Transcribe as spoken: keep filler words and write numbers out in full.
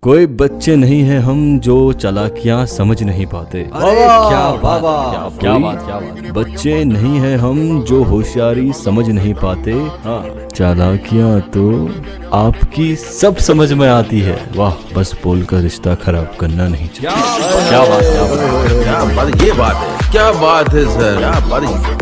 कोई बच्चे नहीं है हम जो चालाकियां समझ नहीं पाते। अरे क्या बात, क्या, क्या बात, क्या बात। बच्चे नहीं है हम जो होशियारी समझ नहीं पाते। हाँ, चालाकियां तो आपकी सब समझ में आती है। वाह, बस बोलकर रिश्ता खराब करना नहीं चाहिए। क्या बात, क्या बात, क्या बात, ये बात है, क्या बात है सर, क्या बात।